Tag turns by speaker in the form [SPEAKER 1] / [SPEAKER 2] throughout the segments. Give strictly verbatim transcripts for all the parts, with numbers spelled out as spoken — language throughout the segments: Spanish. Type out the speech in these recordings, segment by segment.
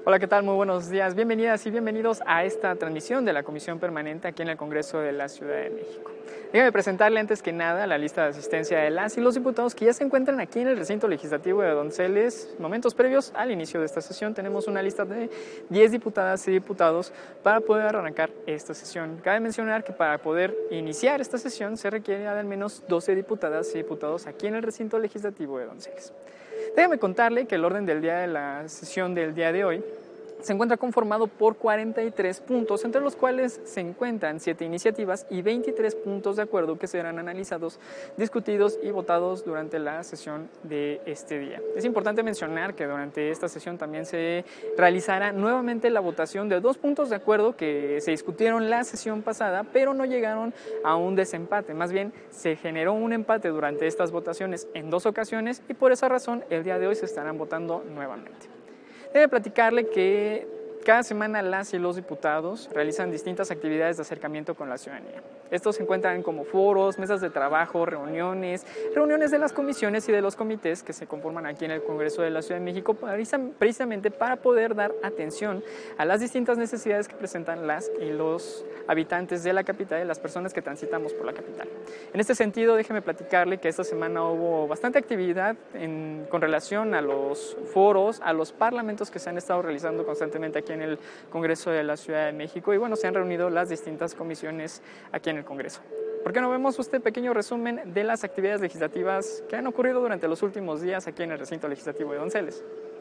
[SPEAKER 1] Hola, ¿qué tal? Muy buenos días. Bienvenidas y bienvenidos a esta transmisión de la Comisión Permanente aquí en el Congreso de la Ciudad de México. Déjame presentarle antes que nada la lista de asistencia de las y los diputados que ya se encuentran aquí en el recinto legislativo de Donceles. Momentos previos al inicio de esta sesión tenemos una lista de diez diputadas y diputados para poder arrancar esta sesión. Cabe mencionar que para poder iniciar esta sesión se requiere de al menos doce diputadas y diputados aquí en el recinto legislativo de Donceles. Déjame contarle que el orden del día de la sesión del día de hoy se encuentra conformado por cuarenta y tres puntos, entre los cuales se encuentran siete iniciativas y veintitrés puntos de acuerdo que serán analizados, discutidos y votados durante la sesión de este día. Es importante mencionar que durante esta sesión también se realizará nuevamente la votación de dos puntos de acuerdo que se discutieron la sesión pasada, pero no llegaron a un desempate. Más bien, se generó un empate durante estas votaciones en dos ocasiones y por esa razón el día de hoy se estarán votando nuevamente. Debe platicarle que cada semana las y los diputados realizan distintas actividades de acercamiento con la ciudadanía. Estos se encuentran como foros, mesas de trabajo, reuniones, reuniones de las comisiones y de los comités que se conforman aquí en el Congreso de la Ciudad de México precisamente para poder dar atención a las distintas necesidades que presentan las y los habitantes de la capital y las personas que transitamos por la capital. En este sentido, déjeme platicarle que esta semana hubo bastante actividad en, con relación a los foros, a los parlamentos que se han estado realizando constantemente aquí en el Congreso de la Ciudad de México y bueno, se han reunido las distintas comisiones aquí en el Congreso. ¿Por qué no vemos este pequeño resumen de las actividades legislativas que han ocurrido durante los últimos días aquí en el recinto legislativo de Donceles?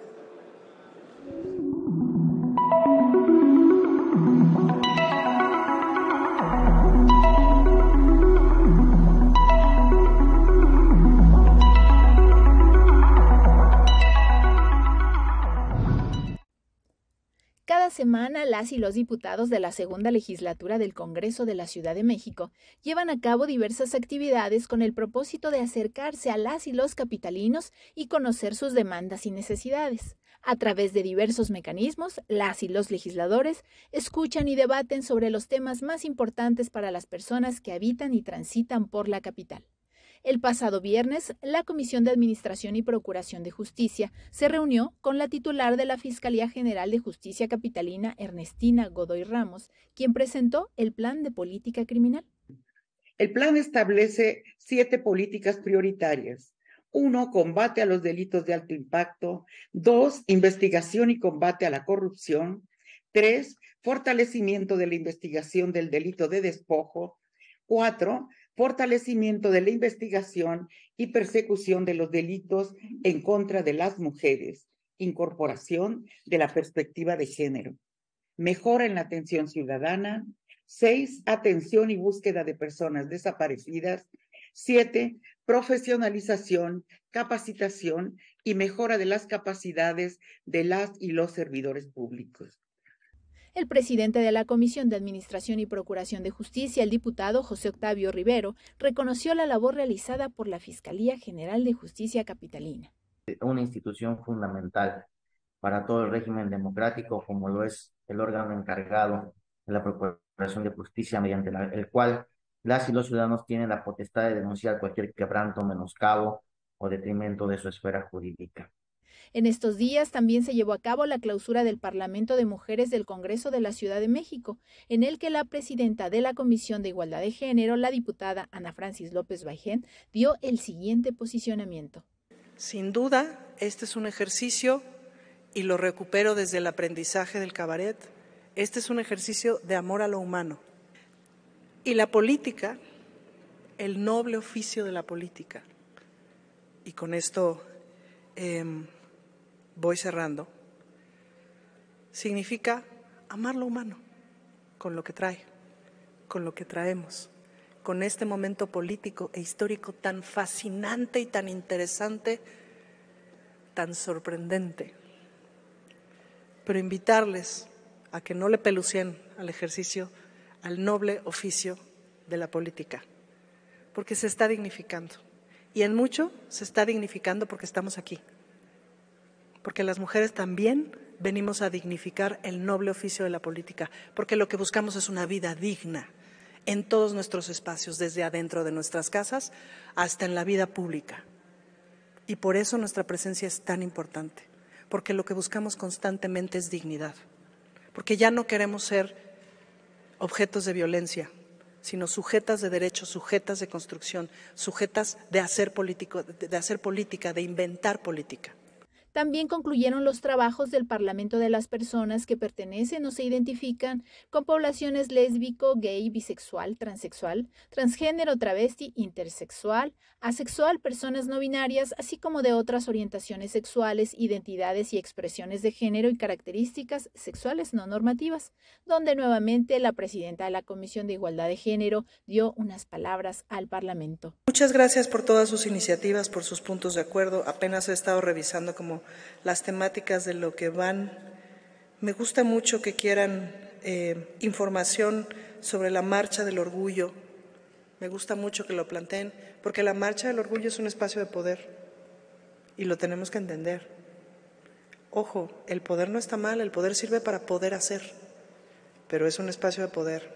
[SPEAKER 2] Cada semana, las y los diputados de la segunda legislatura del Congreso de la Ciudad de México llevan a cabo diversas actividades con el propósito de acercarse a las y los capitalinos y conocer sus demandas y necesidades. A través de diversos mecanismos, las y los legisladores escuchan y debaten sobre los temas más importantes para las personas que habitan y transitan por la capital. El pasado viernes, la Comisión de Administración y Procuración de Justicia se reunió con la titular de la Fiscalía General de Justicia Capitalina, Ernestina Godoy Ramos, quien presentó el Plan de Política Criminal.
[SPEAKER 3] El plan establece siete políticas prioritarias. Uno, combate a los delitos de alto impacto. Dos, investigación y combate a la corrupción. Tres, fortalecimiento de la investigación del delito de despojo. Cuatro, fortalecimiento de la investigación y persecución de los delitos en contra de las mujeres, incorporación de la perspectiva de género, mejora en la atención ciudadana. Seis, atención y búsqueda de personas desaparecidas. Siete, profesionalización, capacitación y mejora de las capacidades de las y los servidores públicos.
[SPEAKER 2] El presidente de la Comisión de Administración y Procuración de Justicia, el diputado José Octavio Rivero, reconoció la labor realizada por la Fiscalía General de Justicia Capitalina.
[SPEAKER 4] Una institución fundamental para todo el régimen democrático, como lo es el órgano encargado de la Procuración de Justicia, mediante la, el cual las y los ciudadanos tienen la potestad de denunciar cualquier quebranto, menoscabo o detrimento de su esfera jurídica.
[SPEAKER 2] En estos días también se llevó a cabo la clausura del Parlamento de Mujeres del Congreso de la Ciudad de México, en el que la presidenta de la Comisión de Igualdad de Género, la diputada Ana Francis López Baijén, dio el siguiente posicionamiento.
[SPEAKER 5] Sin duda, este es un ejercicio, y lo recupero desde el aprendizaje del cabaret, este es un ejercicio de amor a lo humano. Y la política, el noble oficio de la política, y con esto eh, voy cerrando, significa amar lo humano, con lo que trae, con lo que traemos, con este momento político e histórico tan fascinante y tan interesante, tan sorprendente. Pero invitarles a que no le pelucien al ejercicio, al noble oficio de la política, porque se está dignificando. Y en mucho se está dignificando porque estamos aquí. Porque las mujeres también venimos a dignificar el noble oficio de la política, porque lo que buscamos es una vida digna en todos nuestros espacios, desde adentro de nuestras casas hasta en la vida pública. Y por eso nuestra presencia es tan importante, porque lo que buscamos constantemente es dignidad, porque ya no queremos ser objetos de violencia, sino sujetas de derechos, sujetas de construcción, sujetas de hacer, político, de hacer política, de inventar política.
[SPEAKER 2] También concluyeron los trabajos del Parlamento de las personas que pertenecen o se identifican con poblaciones lésbico, gay, bisexual, transexual, transgénero, travesti, intersexual, asexual, personas no binarias, así como de otras orientaciones sexuales, identidades y expresiones de género y características sexuales no normativas, donde nuevamente la presidenta de la Comisión de Igualdad de Género dio unas palabras al Parlamento.
[SPEAKER 5] Muchas gracias por todas sus iniciativas, por sus puntos de acuerdo. Apenas he estado revisando como las temáticas de lo que van. Me gusta mucho que quieran eh, información sobre la Marcha del Orgullo. Me gusta mucho que lo planteen, porque la Marcha del Orgullo es un espacio de poder y lo tenemos que entender. Ojo, el poder no está mal, el poder sirve para poder hacer, pero es un espacio de poder.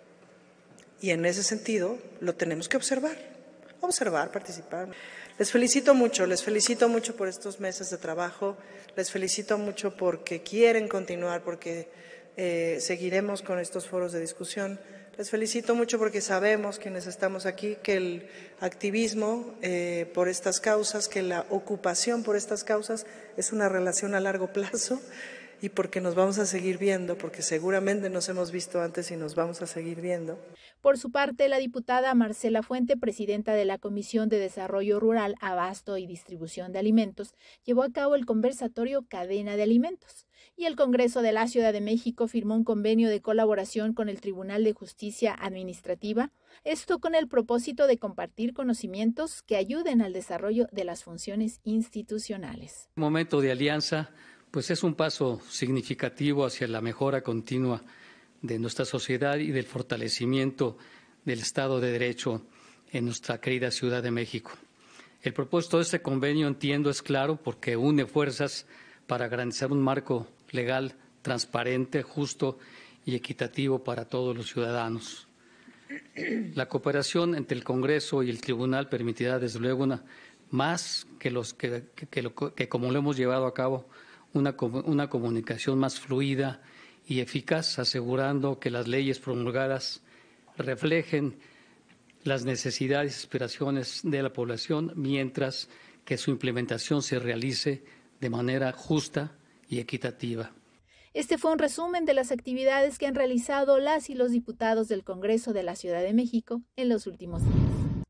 [SPEAKER 5] Y en ese sentido lo tenemos que observar, observar, participar. Les felicito mucho, les felicito mucho por estos meses de trabajo, les felicito mucho porque quieren continuar, porque eh, seguiremos con estos foros de discusión. Les felicito mucho porque sabemos, quienes estamos aquí, que el activismo eh, por estas causas, que la ocupación por estas causas es una relación a largo plazo y porque nos vamos a seguir viendo, porque seguramente nos hemos visto antes y nos vamos a seguir viendo.
[SPEAKER 2] Por su parte, la diputada Marcela Fuente, presidenta de la Comisión de Desarrollo Rural, Abasto y Distribución de Alimentos, llevó a cabo el conversatorio Cadena de Alimentos. Y el Congreso de la Ciudad de México firmó un convenio de colaboración con el Tribunal de Justicia Administrativa, esto con el propósito de compartir conocimientos que ayuden al desarrollo de las funciones institucionales.
[SPEAKER 6] El momento de alianza, pues es un paso significativo hacia la mejora continua de nuestra sociedad y del fortalecimiento del Estado de Derecho en nuestra querida Ciudad de México. El propósito de este convenio, entiendo, es claro porque une fuerzas para garantizar un marco legal transparente, justo y equitativo para todos los ciudadanos. La cooperación entre el Congreso y el Tribunal permitirá, desde luego, una, más que, los, que, que, que, lo, que como lo hemos llevado a cabo, una, una comunicación más fluida y eficaz, asegurando que las leyes promulgadas reflejen las necesidades y aspiraciones de la población, mientras que su implementación se realice de manera justa y equitativa.
[SPEAKER 2] Este fue un resumen de las actividades que han realizado las y los diputados del Congreso de la Ciudad de México en los últimos días.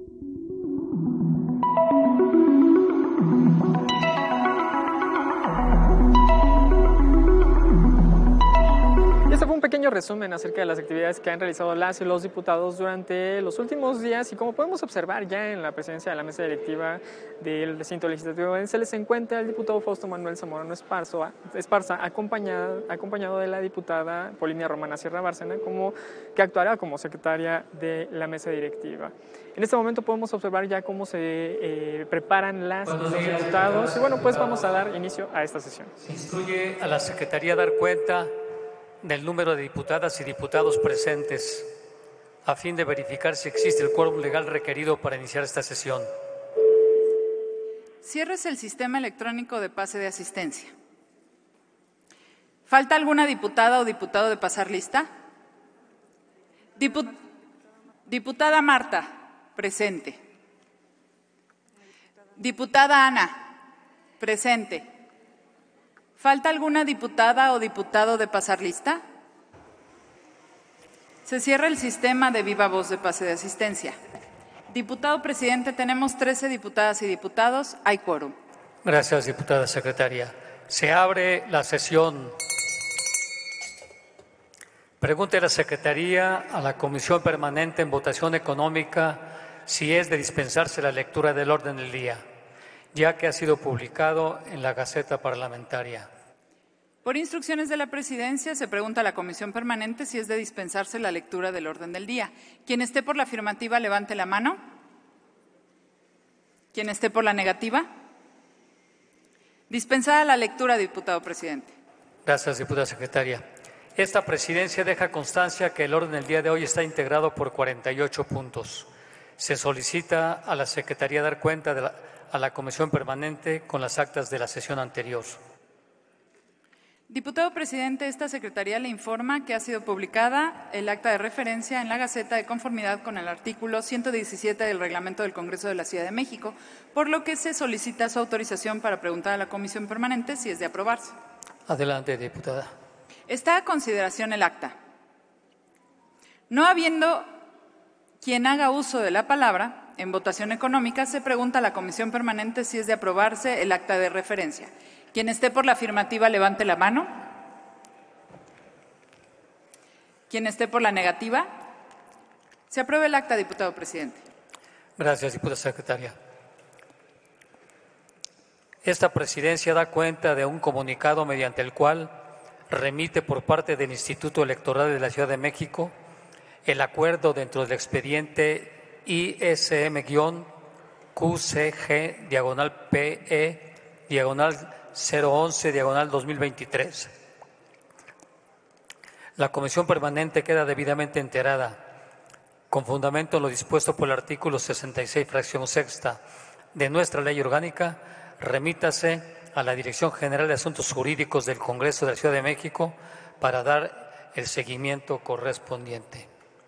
[SPEAKER 1] Este fue un pequeño resumen acerca de las actividades que han realizado las y los diputados durante los últimos días y como podemos observar ya en la presidencia de la mesa directiva del recinto legislativo se les encuentra el diputado Fausto Manuel Zamorano Esparza, Esparza acompañado, acompañado de la diputada Polinia Romana Sierra Bárcena, como, que actuará como secretaria de la mesa directiva. En este momento podemos observar ya cómo se eh, preparan las y los diputados y bueno, pues vamos a dar inicio a esta sesión.
[SPEAKER 6] Se instruye a la Secretaría a dar cuenta del número de diputadas y diputados presentes a fin de verificar si existe el quórum legal requerido para iniciar esta sesión.
[SPEAKER 7] Cierres el sistema electrónico de pase de asistencia. ¿Falta alguna diputada o diputado de pasar lista? Dipu diputada Marta, presente. Diputada Ana, presente. ¿Falta alguna diputada o diputado de pasar lista? Se cierra el sistema de viva voz de pase de asistencia. Diputado presidente, tenemos trece diputadas y diputados. Hay quórum.
[SPEAKER 6] Gracias, diputada secretaria. Se abre la sesión. Pregunte a la Secretaría a la Comisión Permanente en Votación Económica si es de dispensarse la lectura del orden del día, ya que ha sido publicado en la Gaceta Parlamentaria.
[SPEAKER 7] Por instrucciones de la Presidencia, se pregunta a la Comisión Permanente si es de dispensarse la lectura del orden del día. Quien esté por la afirmativa, levante la mano. Quien esté por la negativa. Dispensada la lectura, diputado presidente.
[SPEAKER 6] Gracias, diputada secretaria. Esta Presidencia deja constancia que el orden del día de hoy está integrado por cuarenta y ocho puntos. Se solicita a la Secretaría dar cuenta de la, a la Comisión Permanente con las actas de la sesión anterior.
[SPEAKER 7] Diputado presidente, esta Secretaría le informa que ha sido publicada el acta de referencia en la Gaceta de conformidad con el artículo ciento diecisiete del Reglamento del Congreso de la Ciudad de México, por lo que se solicita su autorización para preguntar a la Comisión Permanente si es de aprobarse.
[SPEAKER 6] Adelante, diputada.
[SPEAKER 7] Está a consideración el acta. No habiendo quien haga uso de la palabra, en votación económica se pregunta a la Comisión Permanente si es de aprobarse el acta de referencia. Quien esté por la afirmativa, levante la mano. Quien esté por la negativa, se apruebe el acta, diputado presidente.
[SPEAKER 6] Gracias, diputada secretaria. Esta presidencia da cuenta de un comunicado mediante el cual remite por parte del Instituto Electoral de la Ciudad de México el acuerdo dentro del expediente I S M-Q C G diagonal P E diagonal cero once diagonal dos mil veintitrés. La Comisión Permanente queda debidamente enterada, con fundamento en lo dispuesto por el artículo sesenta y seis, fracción sexta de nuestra ley orgánica, remítase a la Dirección General de Asuntos Jurídicos del Congreso de la Ciudad de México para dar el seguimiento correspondiente.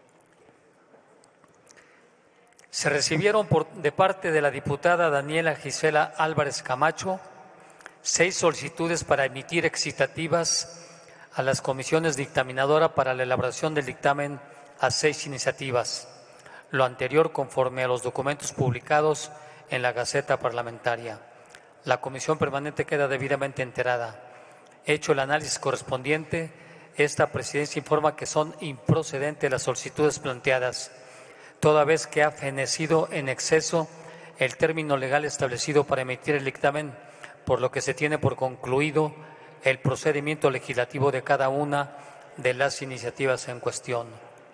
[SPEAKER 6] Se recibieron por, de parte de la diputada Daniela Gisela Álvarez Camacho seis solicitudes para emitir excitativas a las comisiones dictaminadoras para la elaboración del dictamen a seis iniciativas, lo anterior conforme a los documentos publicados en la Gaceta Parlamentaria. La Comisión Permanente queda debidamente enterada. Hecho el análisis correspondiente, esta presidencia informa que son improcedentes las solicitudes planteadas, toda vez que ha fenecido en exceso el término legal establecido para emitir el dictamen, por lo que se tiene por concluido el procedimiento legislativo de cada una de las iniciativas en cuestión.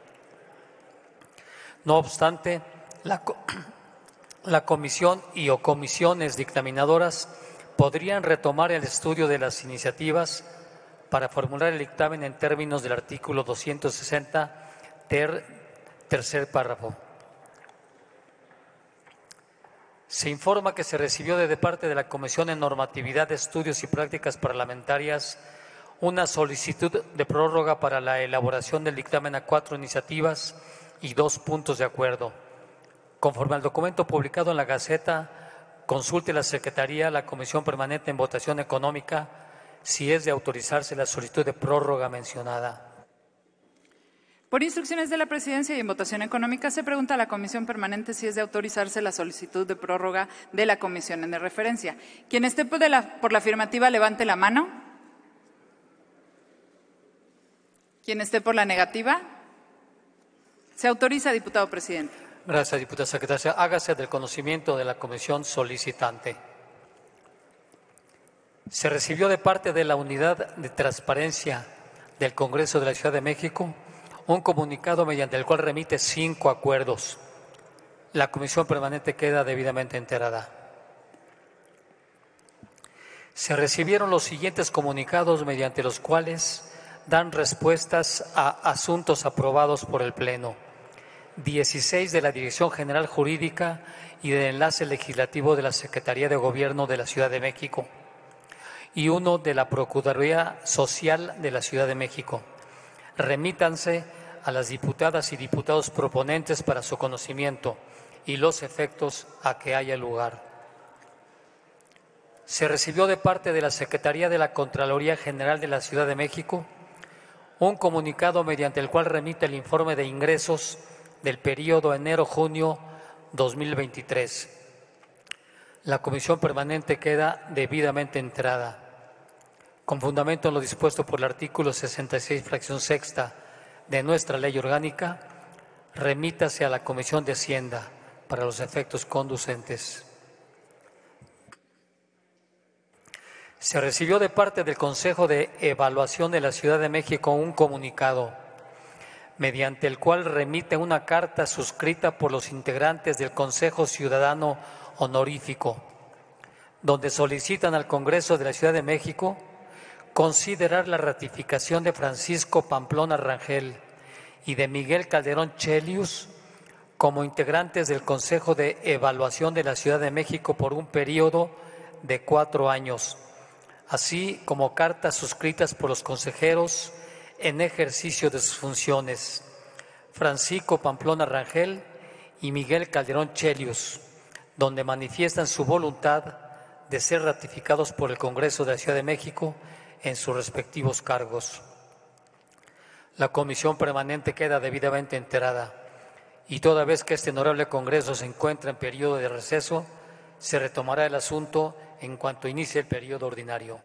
[SPEAKER 6] No obstante, la, la comisión y o comisiones dictaminadoras podrían retomar el estudio de las iniciativas para formular el dictamen en términos del artículo doscientos sesenta, ter, tercer párrafo. Se informa que se recibió de parte de la Comisión en Normatividad de Estudios y Prácticas Parlamentarias una solicitud de prórroga para la elaboración del dictamen a cuatro iniciativas y dos puntos de acuerdo. Conforme al documento publicado en la Gaceta, consulte la Secretaría, la Comisión Permanente en Votación Económica, si es de autorizarse la solicitud de prórroga mencionada.
[SPEAKER 7] Por instrucciones de la Presidencia y en votación económica, se pregunta a la Comisión Permanente si es de autorizarse la solicitud de prórroga de la Comisión en referencia. Quien esté por la, por la afirmativa, levante la mano. Quien esté por la negativa, se autoriza, diputado presidente.
[SPEAKER 6] Gracias, diputada secretaria. Hágase del conocimiento de la Comisión solicitante. Se recibió de parte de la Unidad de Transparencia del Congreso de la Ciudad de México un comunicado mediante el cual remite cinco acuerdos. La Comisión Permanente queda debidamente enterada. Se recibieron los siguientes comunicados mediante los cuales dan respuestas a asuntos aprobados por el Pleno. dieciséis de la Dirección General Jurídica y del Enlace Legislativo de la Secretaría de Gobierno de la Ciudad de México y uno de la Procuraduría Social de la Ciudad de México. Remítanse a las diputadas y diputados proponentes para su conocimiento y los efectos a que haya lugar. Se recibió de parte de la Secretaría de la Contraloría General de la Ciudad de México un comunicado mediante el cual remite el informe de ingresos del periodo enero-junio dos mil veintitrés. La Comisión Permanente queda debidamente enterada. Con fundamento en lo dispuesto por el artículo sesenta y seis, fracción sexta de nuestra ley orgánica, remítase a la Comisión de Hacienda para los efectos conducentes. Se recibió de parte del Consejo de Evaluación de la Ciudad de México un comunicado, mediante el cual remite una carta suscrita por los integrantes del Consejo Ciudadano Honorífico, donde solicitan al Congreso de la Ciudad de México considerar la ratificación de Francisco Pamplona Rangel y de Miguel Calderón Chelius como integrantes del Consejo de Evaluación de la Ciudad de México por un periodo de cuatro años, así como cartas suscritas por los consejeros en ejercicio de sus funciones, Francisco Pamplona Rangel y Miguel Calderón Chelius, donde manifiestan su voluntad de ser ratificados por el Congreso de la Ciudad de México en sus respectivos cargos. La comisión permanente queda debidamente enterada y toda vez que este honorable Congreso se encuentra en periodo de receso, se retomará el asunto en cuanto inicie el periodo ordinario.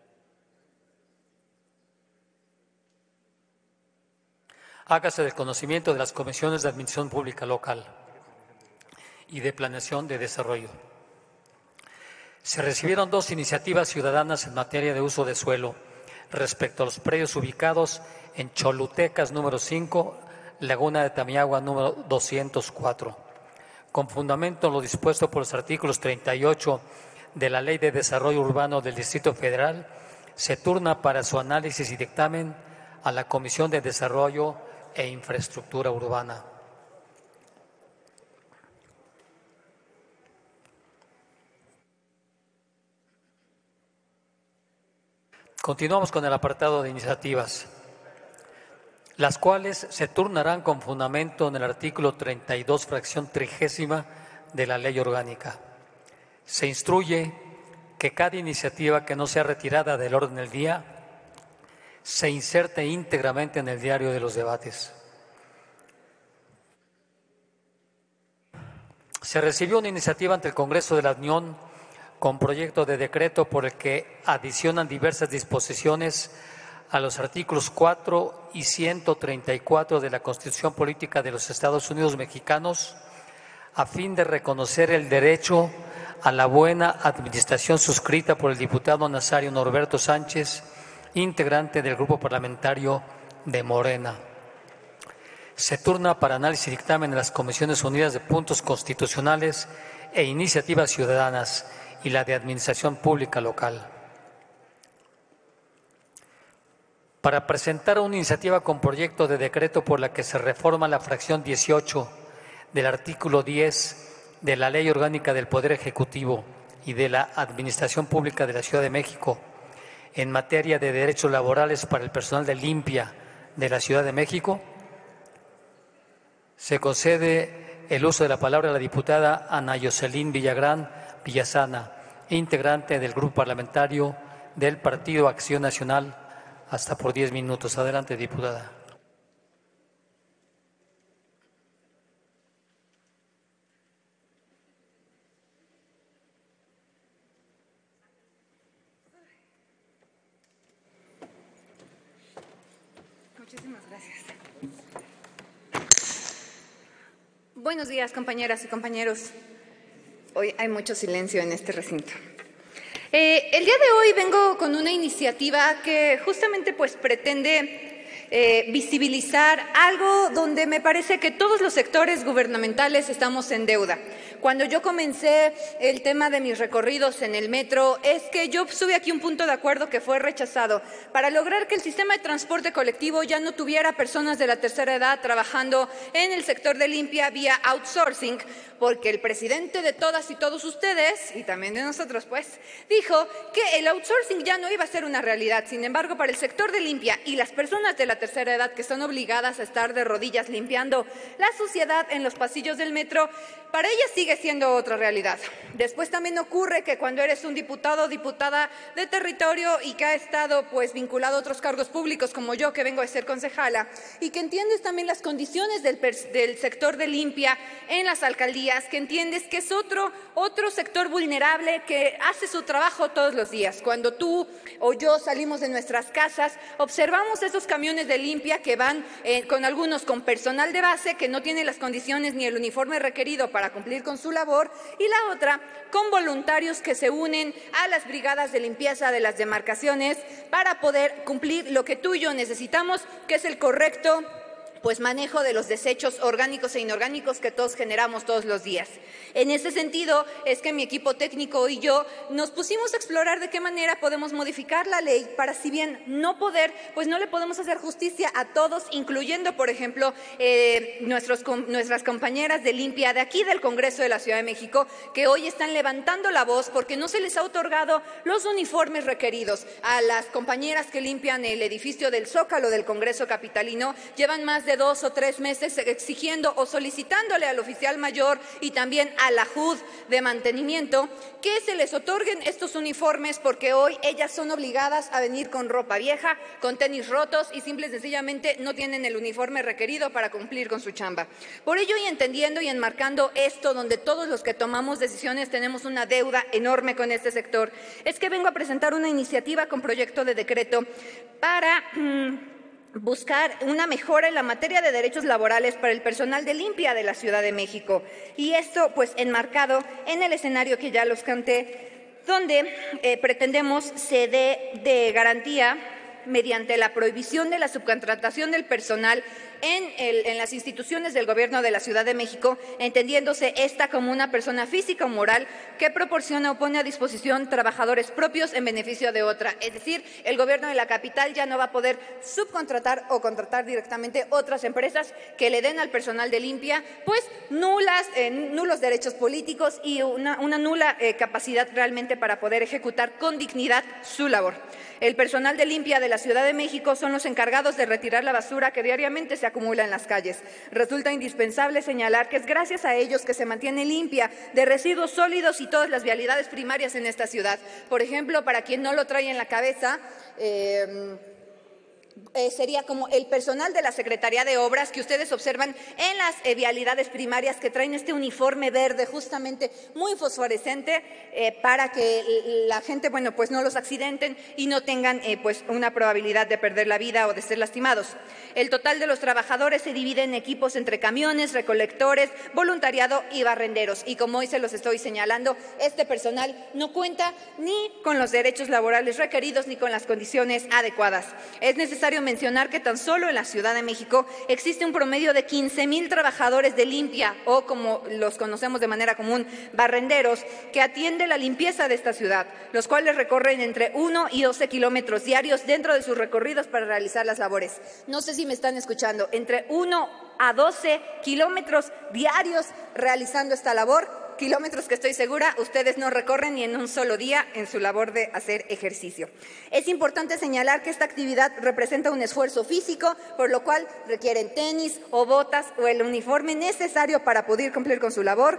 [SPEAKER 6] Hágase del conocimiento de las comisiones de Administración Pública Local y de Planeación de Desarrollo. Se recibieron dos iniciativas ciudadanas en materia de uso de suelo respecto a los predios ubicados en Cholutecas número cinco, Laguna de Tamiagua número doscientos cuatro. Con fundamento en lo dispuesto por los artículos treinta y ocho de la Ley de Desarrollo Urbano del Distrito Federal, se turna para su análisis y dictamen a la Comisión de Desarrollo e Infraestructura Urbana. Continuamos con el apartado de iniciativas, las cuales se turnarán con fundamento en el artículo treinta y dos, fracción trigésima de la Ley Orgánica. Se instruye que cada iniciativa que no sea retirada del orden del día se inserte íntegramente en el diario de los debates. Se recibió una iniciativa ante el Congreso de la Unión con proyecto de decreto por el que adicionan diversas disposiciones a los artículos cuatro y ciento treinta y cuatro de la Constitución Política de los Estados Unidos Mexicanos a fin de reconocer el derecho a la buena administración suscrita por el diputado Nazario Norberto Sánchez, integrante del Grupo Parlamentario de Morena. Se turna para análisis y dictamen en las Comisiones Unidas de Puntos Constitucionales e Iniciativas Ciudadanas y la de Administración Pública Local. Para presentar una iniciativa con proyecto de decreto por la que se reforma la fracción dieciocho del artículo diez de la Ley Orgánica del Poder Ejecutivo y de la Administración Pública de la Ciudad de México en materia de derechos laborales para el personal de limpia de la Ciudad de México, se concede el uso de la palabra a la diputada Ana Yoselín Villagrán Villasana, integrante del Grupo Parlamentario del Partido Acción Nacional, hasta por diez minutos. Adelante, diputada.
[SPEAKER 8] Muchísimas gracias. Buenos días, compañeras y compañeros. Hoy hay mucho silencio en este recinto. Eh, el día de hoy vengo con una iniciativa que justamente pues pretende eh, visibilizar algo donde me parece que todos los sectores gubernamentales estamos en deuda. Cuando yo comencé el tema de mis recorridos en el metro, es que yo subí aquí un punto de acuerdo que fue rechazado para lograr que el sistema de transporte colectivo ya no tuviera personas de la tercera edad trabajando en el sector de limpia vía outsourcing, porque el presidente de todas y todos ustedes, y también de nosotros pues, dijo que el outsourcing ya no iba a ser una realidad. Sin embargo, para el sector de limpia y las personas de la tercera edad que son obligadas a estar de rodillas limpiando la suciedad en los pasillos del metro, para ellas sigue siendo otra realidad. Después también ocurre que cuando eres un diputado o diputada de territorio y que ha estado pues vinculado a otros cargos públicos como yo, que vengo de ser concejala, y que entiendes también las condiciones del, del sector de limpia en las alcaldías, que entiendes que es otro, otro sector vulnerable que hace su trabajo todos los días. Cuando tú o yo salimos de nuestras casas, observamos esos camiones de limpia que van eh, con algunos con personal de base que no tiene las condiciones ni el uniforme requerido para cumplir con su labor, y la otra con voluntarios que se unen a las brigadas de limpieza de las demarcaciones para poder cumplir lo que tú y yo necesitamos, que es el correcto pues manejo de los desechos orgánicos e inorgánicos que todos generamos todos los días. En ese sentido es que mi equipo técnico y yo nos pusimos a explorar de qué manera podemos modificar la ley para, si bien no poder, pues no le podemos hacer justicia a todos, incluyendo, por ejemplo, eh, nuestros, nuestras compañeras de limpia de aquí del Congreso de la Ciudad de México, que hoy están levantando la voz porque no se les ha otorgado los uniformes requeridos. A las compañeras que limpian el edificio del Zócalo del Congreso capitalino llevan más de dos o tres meses exigiendo o solicitándole al oficial mayor y también a la J U D de mantenimiento que se les otorguen estos uniformes, porque hoy ellas son obligadas a venir con ropa vieja, con tenis rotos y simple y sencillamente no tienen el uniforme requerido para cumplir con su chamba. Por ello, y entendiendo y enmarcando esto, donde todos los que tomamos decisiones tenemos una deuda enorme con este sector, es que vengo a presentar una iniciativa con proyecto de decreto para Mmm, buscar una mejora en la materia de derechos laborales para el personal de limpia de la Ciudad de México. Y esto, pues, enmarcado en el escenario que ya los canté, donde eh, pretendemos se dé de garantía mediante la prohibición de la subcontratación del personal en, el, en las instituciones del Gobierno de la Ciudad de México, entendiéndose esta como una persona física o moral que proporciona o pone a disposición trabajadores propios en beneficio de otra. Es decir, el Gobierno de la capital ya no va a poder subcontratar o contratar directamente otras empresas que le den al personal de limpia pues nulas, eh, nulos derechos políticos y una, una nula eh, capacidad realmente para poder ejecutar con dignidad su labor. El personal de limpia de la Ciudad de México son los encargados de retirar la basura que diariamente se acumula en las calles. Resulta indispensable señalar que es gracias a ellos que se mantiene limpia de residuos sólidos y todas las vialidades primarias en esta ciudad. Por ejemplo, para quien no lo trae en la cabeza, eh, Eh, sería como el personal de la Secretaría de Obras que ustedes observan en las eh, vialidades primarias, que traen este uniforme verde justamente muy fosforescente eh, para que la gente, bueno, pues no los accidenten y no tengan eh, pues una probabilidad de perder la vida o de ser lastimados. El total de los trabajadores se divide en equipos entre camiones, recolectores, voluntariado y barrenderos. Y como hoy se los estoy señalando, este personal no cuenta ni con los derechos laborales requeridos ni con las condiciones adecuadas. Es necesario mencionar que tan solo en la Ciudad de México existe un promedio de quince mil trabajadores de limpia, o como los conocemos de manera común, barrenderos, que atienden la limpieza de esta ciudad, los cuales recorren entre uno y doce kilómetros diarios dentro de sus recorridos para realizar las labores. No sé si me están escuchando, entre uno a doce kilómetros diarios realizando esta labor, kilómetros que estoy segura ustedes no recorren ni en un solo día en su labor de hacer ejercicio. Es importante señalar que esta actividad representa un esfuerzo físico, por lo cual requieren tenis o botas o el uniforme necesario para poder cumplir con su labor.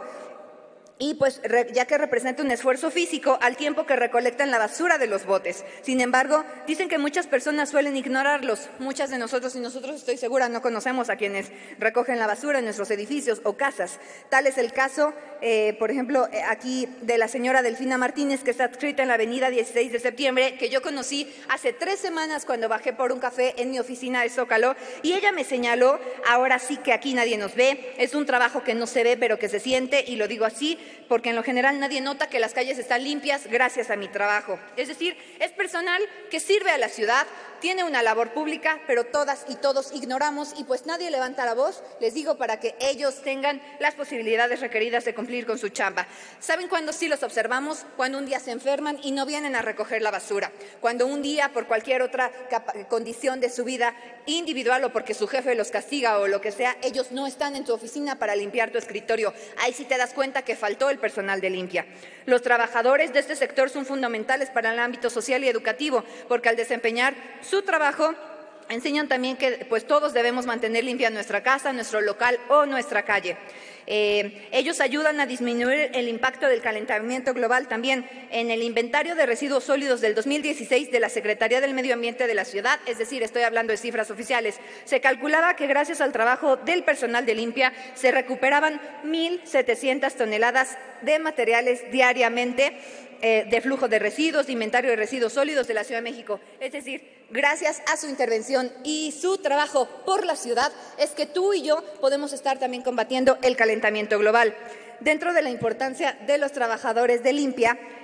[SPEAKER 8] Y pues ya que representa un esfuerzo físico al tiempo que recolectan la basura de los botes. Sin embargo, dicen que muchas personas suelen ignorarlos. Muchas de nosotros y nosotros estoy segura no conocemos a quienes recogen la basura en nuestros edificios o casas. Tal es el caso, eh, por ejemplo, aquí de la señora Delfina Martínez, que está adscrita en la avenida dieciséis de septiembre, que yo conocí hace tres semanas cuando bajé por un café en mi oficina de Zócalo, y ella me señaló, ahora sí que aquí nadie nos ve, es un trabajo que no se ve pero que se siente, y lo digo así, porque en lo general nadie nota que las calles están limpias gracias a mi trabajo. Es decir, es personal que sirve a la ciudad, tiene una labor pública, pero todas y todos ignoramos y pues nadie levanta la voz, les digo, para que ellos tengan las posibilidades requeridas de cumplir con su chamba. ¿Saben cuándo sí los observamos? Cuando un día se enferman y no vienen a recoger la basura. Cuando un día, por cualquier otra condición de su vida individual o porque su jefe los castiga o lo que sea, ellos no están en tu oficina para limpiar tu escritorio. Ahí sí te das cuenta que faltó el personal de limpia. Los trabajadores de este sector son fundamentales para el ámbito social y educativo, porque al desempeñar su trabajo enseñan también que pues todos debemos mantener limpia nuestra casa, nuestro local o nuestra calle. Eh, ellos ayudan a disminuir el impacto del calentamiento global también. En el inventario de residuos sólidos del dos mil dieciséis de la Secretaría del Medio Ambiente de la ciudad, es decir, estoy hablando de cifras oficiales, se calculaba que gracias al trabajo del personal de limpia se recuperaban mil setecientas toneladas de materiales diariamente eh, de flujo de residuos, de inventario de residuos sólidos de la Ciudad de México. Es decir, gracias a su intervención y su trabajo por la ciudad es que tú y yo podemos estar también combatiendo el calentamiento global. Dentro de la importancia de los trabajadores de limpia,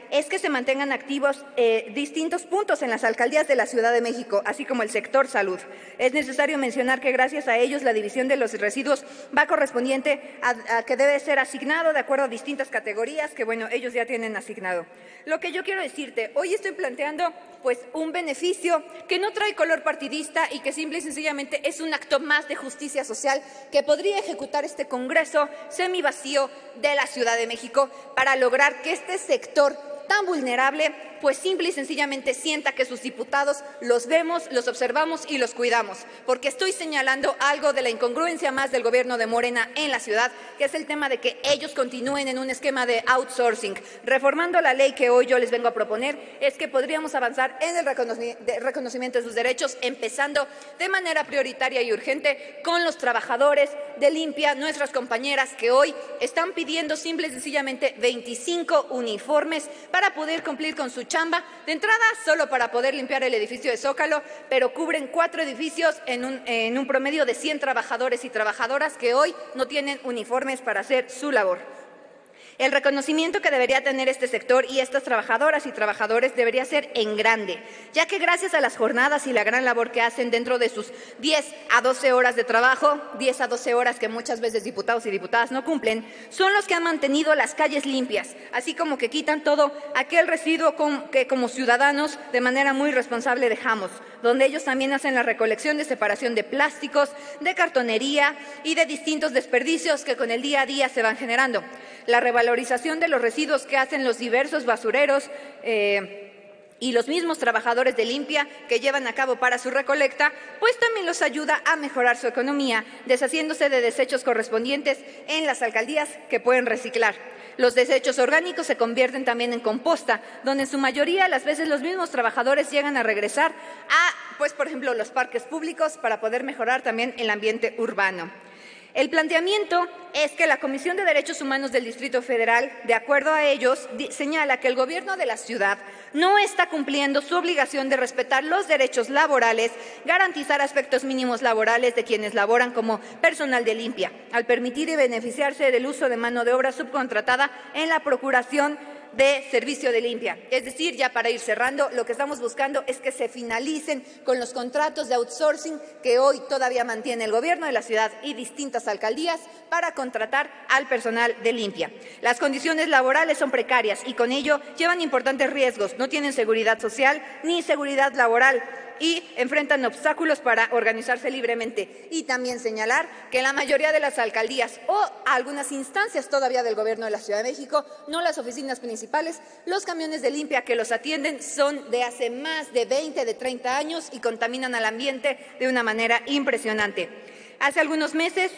[SPEAKER 8] es que se mantengan activos eh, distintos puntos en las alcaldías de la Ciudad de México, así como el sector salud. Es necesario mencionar que gracias a ellos la división de los residuos va correspondiente a, a que debe ser asignado de acuerdo a distintas categorías que, bueno, ellos ya tienen asignado. Lo que yo quiero decirte, hoy estoy planteando pues un beneficio que no trae color partidista y que simple y sencillamente es un acto más de justicia social que podría ejecutar este Congreso semivacío de la Ciudad de México para lograr que este sector tan vulnerable, pues simple y sencillamente sienta que sus diputados los vemos, los observamos y los cuidamos, porque estoy señalando algo de la incongruencia más del gobierno de Morena en la ciudad, que es el tema de que ellos continúen en un esquema de outsourcing. Reformando la ley que hoy yo les vengo a proponer, es que podríamos avanzar en el reconocimiento de sus derechos, empezando de manera prioritaria y urgente con los trabajadores de Limpia, nuestras compañeras que hoy están pidiendo simple y sencillamente veinticinco uniformes para poder cumplir con su chamba, de entrada solo para poder limpiar el edificio de Zócalo, pero cubren cuatro edificios en un, en un promedio de cien trabajadores y trabajadoras que hoy no tienen uniformes para hacer su labor. El reconocimiento que debería tener este sector y estas trabajadoras y trabajadores debería ser en grande, ya que gracias a las jornadas y la gran labor que hacen dentro de sus diez a doce horas de trabajo, diez a doce horas que muchas veces diputados y diputadas no cumplen, son los que han mantenido las calles limpias, así como que quitan todo aquel residuo que como ciudadanos de manera muy responsable dejamos, donde ellos también hacen la recolección de separación de plásticos, de cartonería y de distintos desperdicios que con el día a día se van generando. La revalorización de los residuos que hacen los diversos basureros eh, y los mismos trabajadores de Limpia que llevan a cabo para su recolecta, pues también los ayuda a mejorar su economía, deshaciéndose de desechos correspondientes en las alcaldías que pueden reciclar. Los desechos orgánicos se convierten también en composta, donde en su mayoría las veces los mismos trabajadores llegan a regresar a, pues por ejemplo, los parques públicos para poder mejorar también el ambiente urbano. El planteamiento es que la Comisión de Derechos Humanos del Distrito Federal, de acuerdo a ellos, señala que el gobierno de la ciudad no está cumpliendo su obligación de respetar los derechos laborales, garantizar aspectos mínimos laborales de quienes laboran como personal de Limpia, al permitir y beneficiarse del uso de mano de obra subcontratada en la procuración de servicio de Limpia. Es decir, ya para ir cerrando, lo que estamos buscando es que se finalicen con los contratos de outsourcing que hoy todavía mantiene el gobierno de la ciudad y distintas alcaldías para contratar al personal de Limpia. Las condiciones laborales son precarias y con ello llevan importantes riesgos. No tienen seguridad social ni seguridad laboral y enfrentan obstáculos para organizarse libremente. Y también señalar que la mayoría de las alcaldías o algunas instancias todavía del Gobierno de la Ciudad de México, no las oficinas principales, los camiones de Limpia que los atienden son de hace más de veinte, de treinta años y contaminan al ambiente de una manera impresionante. Hace algunos meses,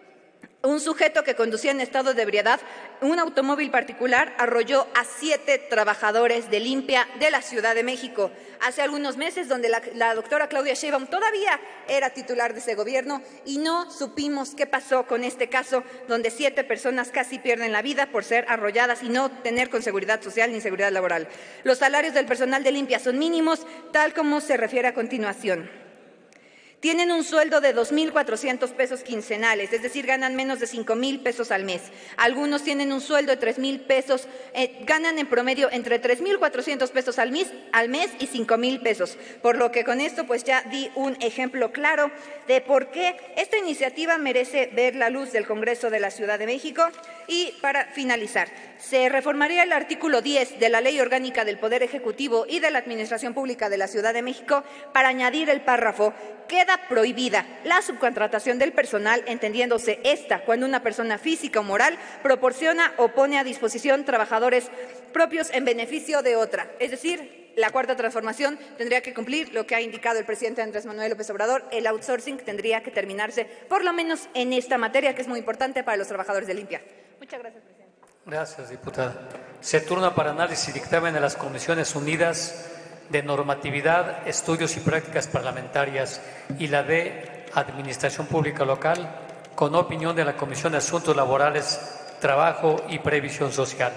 [SPEAKER 8] un sujeto que conducía en estado de ebriedad un automóvil particular arrolló a siete trabajadores de Limpia de la Ciudad de México. Hace algunos meses, donde la, la doctora Claudia Sheinbaum todavía era titular de ese gobierno y no supimos qué pasó con este caso, donde siete personas casi pierden la vida por ser arrolladas y no tener con seguridad social ni seguridad laboral. Los salarios del personal de Limpia son mínimos, tal como se refiere a continuación. Tienen un sueldo de dos mil cuatrocientos pesos quincenales, es decir, ganan menos de cinco mil pesos al mes. Algunos tienen un sueldo de tres mil pesos, eh, ganan en promedio entre tres mil cuatrocientos pesos al mes, al mes y cinco mil pesos. Por lo que con esto pues ya di un ejemplo claro de por qué esta iniciativa merece ver la luz del Congreso de la Ciudad de México. Y para finalizar, se reformaría el artículo diez de la Ley Orgánica del Poder Ejecutivo y de la Administración Pública de la Ciudad de México para añadir el párrafo: queda prohibida la subcontratación del personal, entendiéndose esta cuando una persona física o moral proporciona o pone a disposición trabajadores propios en beneficio de otra. Es decir, la cuarta transformación tendría que cumplir lo que ha indicado el presidente Andrés Manuel López Obrador. El outsourcing tendría que terminarse, por lo menos en esta materia, que es muy importante para los trabajadores de Limpia. Muchas gracias, presidente.
[SPEAKER 6] Gracias, diputada. Se turna para análisis y dictamen de las Comisiones Unidas de Normatividad, Estudios y Prácticas Parlamentarias y la de Administración Pública Local, con opinión de la Comisión de Asuntos Laborales, Trabajo y Previsión Social.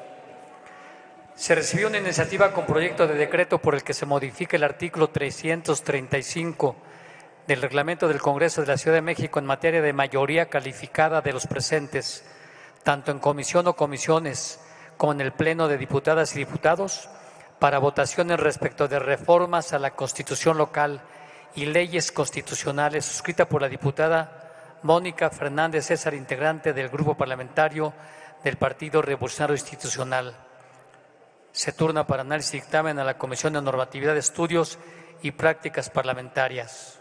[SPEAKER 6] Se recibió una iniciativa con proyecto de decreto por el que se modifica el artículo trescientos treinta y cinco del Reglamento del Congreso de la Ciudad de México en materia de mayoría calificada de los presentes, tanto en comisión o comisiones con el Pleno de Diputadas y Diputados para votaciones respecto de reformas a la Constitución local y leyes constitucionales, suscrita por la diputada Mónica Fernández César, integrante del Grupo Parlamentario del Partido Revolucionario Institucional. Se turna para análisis y dictamen a la Comisión de Normatividad, Estudios y Prácticas Parlamentarias.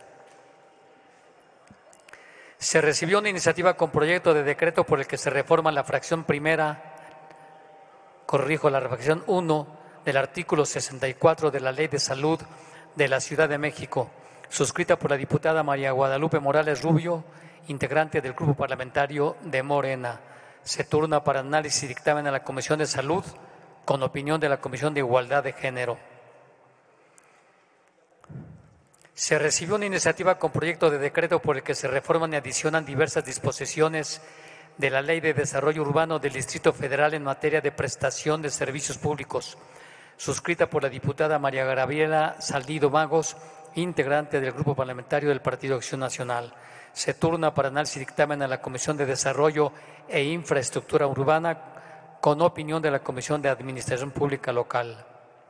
[SPEAKER 6] Se recibió una iniciativa con proyecto de decreto por el que se reforma la fracción primera, corrijo, la fracción uno del artículo sesenta y cuatro de la Ley de Salud de la Ciudad de México, suscrita por la diputada María Guadalupe Morales Rubio, integrante del Grupo Parlamentario de Morena. Se turna para análisis y dictamen a la Comisión de Salud, con opinión de la Comisión de Igualdad de Género. Se recibió una iniciativa con proyecto de decreto por el que se reforman y adicionan diversas disposiciones de la Ley de Desarrollo Urbano del Distrito Federal en materia de prestación de servicios públicos, suscrita por la diputada María Gabriela Saldido Magos, integrante del Grupo Parlamentario del Partido Acción Nacional. Se turna para análisis y dictamen a la Comisión de Desarrollo e Infraestructura Urbana, con opinión de la Comisión de Administración Pública Local.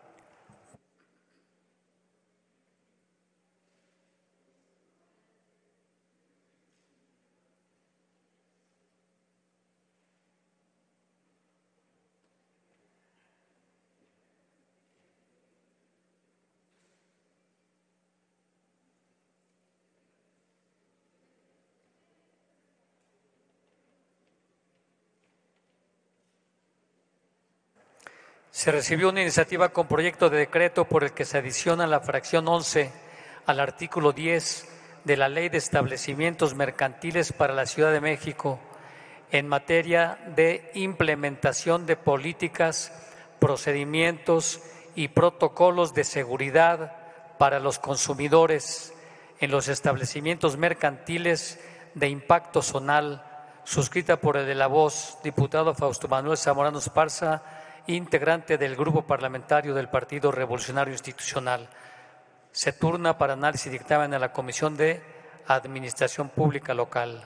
[SPEAKER 6] Se recibió una iniciativa con proyecto de decreto por el que se adiciona la fracción once al artículo diez de la Ley de Establecimientos Mercantiles para la Ciudad de México en materia de implementación de políticas, procedimientos y protocolos de seguridad para los consumidores en los establecimientos mercantiles de impacto zonal, suscrita por el de la voz, diputado Fausto Manuel Zamorano Esparza, integrante del Grupo Parlamentario del Partido Revolucionario Institucional. Se turna para análisis y dictamen a la Comisión de Administración Pública Local.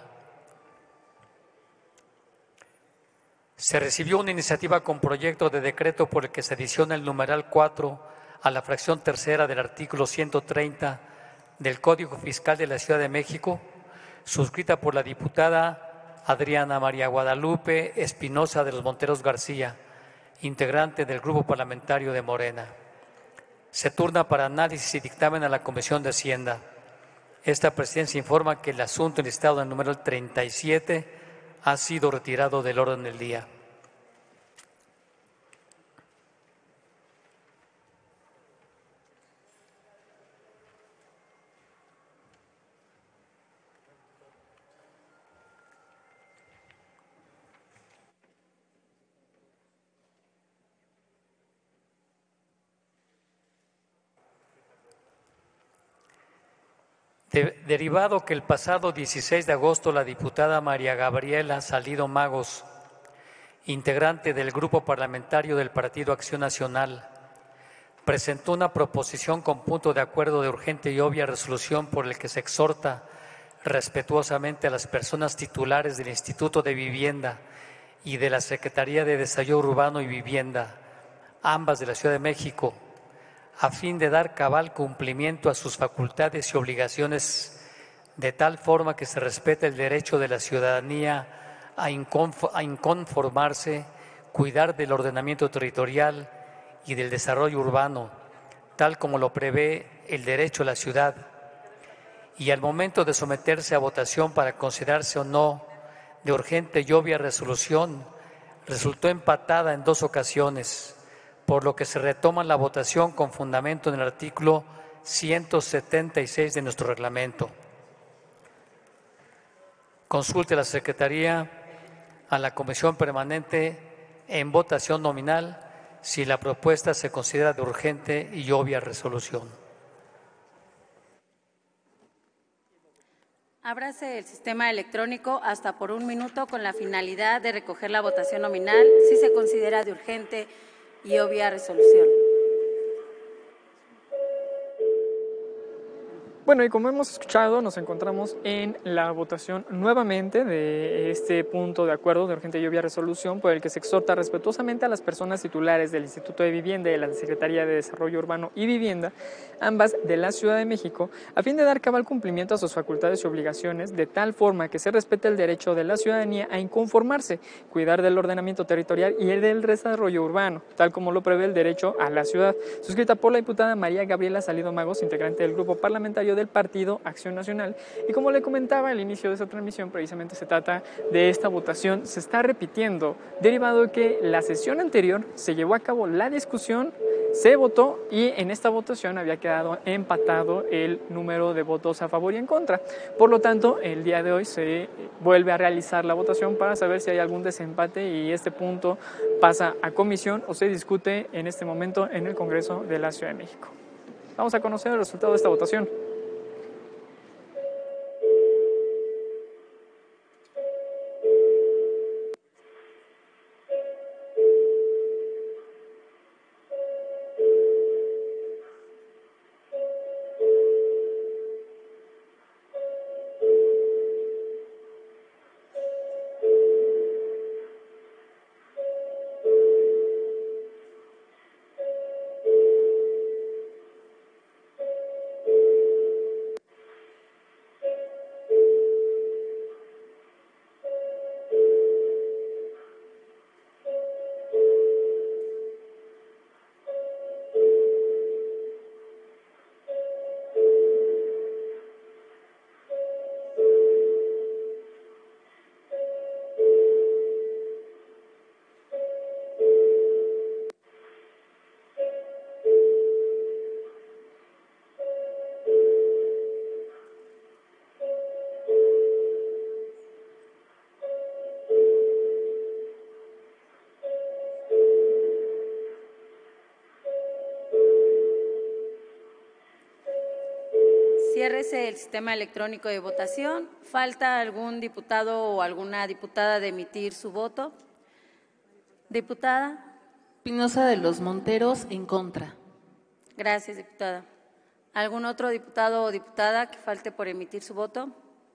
[SPEAKER 6] Se recibió una iniciativa con proyecto de decreto por el que se adiciona el numeral cuatro a la fracción tercera del artículo ciento treinta del Código Fiscal de la Ciudad de México, suscrita por la diputada Adriana María Guadalupe Espinosa de los Monteros García, integrante del Grupo Parlamentario de Morena. Se turna para análisis y dictamen a la Comisión de Hacienda. Esta presidencia informa que el asunto enlistado en el número treinta y siete ha sido retirado del orden del día. De, derivado que el pasado dieciséis de agosto la diputada María Gabriela Saldido Magos, integrante del Grupo Parlamentario del Partido Acción Nacional, presentó una proposición con punto de acuerdo de urgente y obvia resolución por el que se exhorta respetuosamente a las personas titulares del Instituto de Vivienda y de la Secretaría de Desarrollo Urbano y Vivienda, ambas de la Ciudad de México, a fin de dar cabal cumplimiento a sus facultades y obligaciones de tal forma que se respete el derecho de la ciudadanía a inconformarse, cuidar del ordenamiento territorial y del desarrollo urbano, tal como lo prevé el derecho a la ciudad, y al momento de someterse a votación para considerarse o no de urgente y obvia resolución, resultó empatada en dos ocasiones, por lo que se retoma la votación con fundamento en el artículo ciento setenta y seis de nuestro reglamento. Consulte la Secretaría a la Comisión Permanente en votación nominal si la propuesta se considera de urgente y obvia resolución.
[SPEAKER 9] Ábrase el sistema electrónico hasta por un minuto con la finalidad de recoger la votación nominal si se considera de urgente y obvia resolución.
[SPEAKER 1] Bueno, y como hemos escuchado, nos encontramos en la votación nuevamente de este punto de acuerdo de urgente y obvia resolución por el que se exhorta respetuosamente a las personas titulares del Instituto de Vivienda y de la Secretaría de Desarrollo Urbano y Vivienda, ambas de la Ciudad de México, a fin de dar cabal cumplimiento a sus facultades y obligaciones de tal forma que se respete el derecho de la ciudadanía a inconformarse, cuidar del ordenamiento territorial y el del desarrollo urbano, tal como lo prevé el derecho a la ciudad, suscrita por la diputada María Gabriela Salido Magos, integrante del grupo parlamentario del Partido Acción Nacional. Y como le comentaba al inicio de esta transmisión, precisamente se trata de esta votación, se está repitiendo, derivado de que la sesión anterior se llevó a cabo la discusión, se votó y en esta votación había quedado empatado el número de votos a favor y en contra. Por lo tanto, el día de hoy se vuelve a realizar la votación para saber si hay algún desempate y este punto pasa a comisión o se discute en este momento en el Congreso de la Ciudad de México. Vamos a conocer el resultado de esta votación.
[SPEAKER 9] Ciérrese el sistema electrónico de votación. ¿Falta algún diputado o alguna diputada de emitir su voto? Diputada.
[SPEAKER 10] Espinosa de los Monteros, en contra.
[SPEAKER 9] Gracias, diputada. ¿Algún otro diputado o diputada que falte por emitir su voto?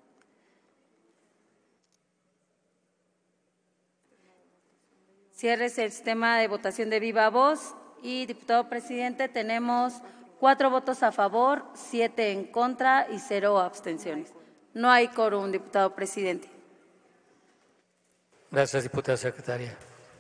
[SPEAKER 9] Ciérrese el sistema de votación de viva voz. Y, diputado presidente, tenemos cuatro votos a favor, siete en contra y cero abstenciones. No hay quórum, diputado presidente.
[SPEAKER 6] Gracias, diputada secretaria.